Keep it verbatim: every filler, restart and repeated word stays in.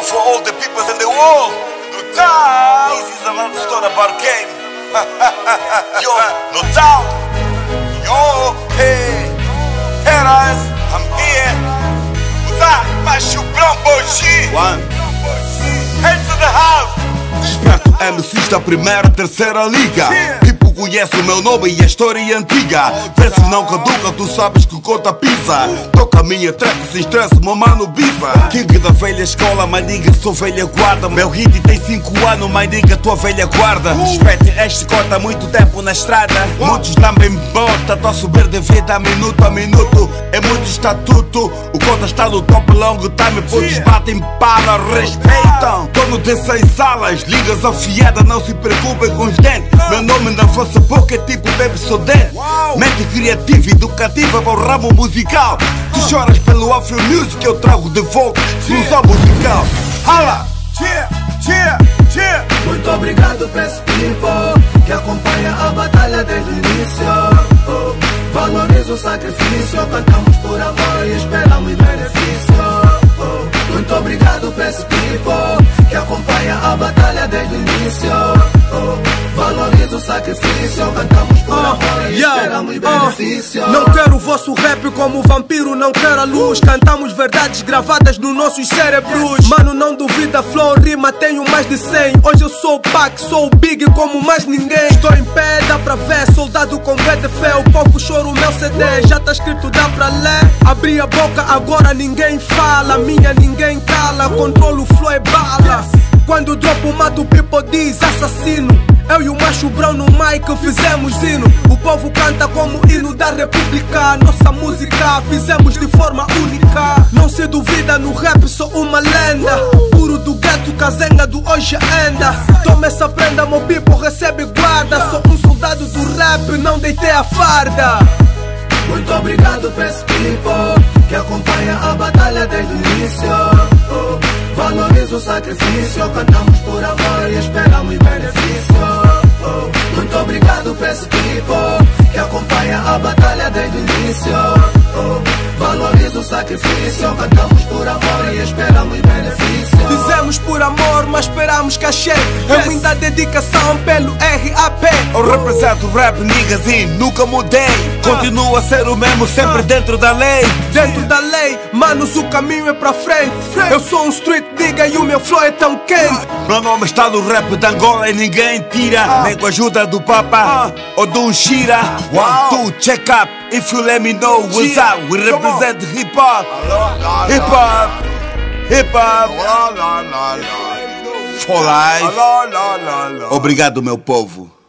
for all the people in the world. No doubt. This is another story about game. Yo, no doubt. Yo, hey, haters, I'm here. What's up? Macho Branco G. One. Head to the house. Desperto M Cs da primeira, terceira liga. Tipo conhece o meu nome e a história é antiga. Verso não caduca, tu sabes que conta pisa. Toca a minha track sem stress, meu mano biva. King da velha escola, mas diga sou velha guarda. Meu hit tem cinco anos, mas diga tua velha guarda. Respeite este cota há muito tempo na estrada. Muitos lambem bota, tô a subir de vida minuto a minuto. É muito estatuto, o cota está no top long time. Poucos batem pala, respeitam. Tô no dezesseis alas, ligas afiadas, não se preocupem com os dentes. Meu nome na vossa boca é tipo Baby Sodente. Mente criativa, educativa para o ramo musical. Tu choras pelo Afro Music, eu trago de volta exclusão musical. Hala! Cheer, cheer, cheer. Muito obrigado pra esse people que acompanha a batalha desde o início. Oh, valoriza o sacrifício, cantamos por amor e esperamos benefício. Oh, muito obrigado pra esse people que acompanha a batalha desde o início. Oh, valoriza o sacrifício, cantamos por amor e esperamos benefício. Não quero o vosso rap como vampiro, não quero a luz. Cantamos verdades gravadas nos nossos cérebros. Mano, não duvida, flow, rima, tenho mais de cem. Hoje eu sou o Pac, sou o Big como mais ninguém. Estou em pé, dá pra ver, soldado com pé de fé. O povo chora o meu C D, já tá escrito, dá pra ler. Abri a boca, agora ninguém fala. Minha ninguém cala, controlo, flow é bala. Quando dropo, mato, people diz assassino. Eu e o Macho Brown no mic fizemos hino. O povo canta como hino da república. Nossa música fizemos de forma única. Não se duvida, no rap sou uma lenda. Puro do gueto, casenga do hoje ainda. Toma essa prenda, meu people recebe guarda. Sou um soldado do rap, não deitei a farda. Muito obrigado pra esse people que acompanha a batalha desde o início. Oh, valoriza o sacrifício, cantamos por amor e esperamos benefício. Oh, muito obrigado pra esse people que acompanha a batalha desde o início. Oh, valoriza o sacrifício, cantamos por amor e esperamos benefício. Fizemos por amor, mas esperamos cachê. É muita dedicação pelo R A P. Eu represento o rap, niggas, e nunca mudei. Continuo a ser o mesmo, sempre dentro da lei. Dentro da lei, manos, o caminho é pra frente. Eu sou um street nigga e o meu flow é tão quente. Meu nome está no rap de Angola e ninguém tira. Nem com a ajuda do Papa ou do um Shira. One, two, check up, if you let me know what's up. We represent hip hop, hip hop, hip hop for life. Obrigado, meu povo.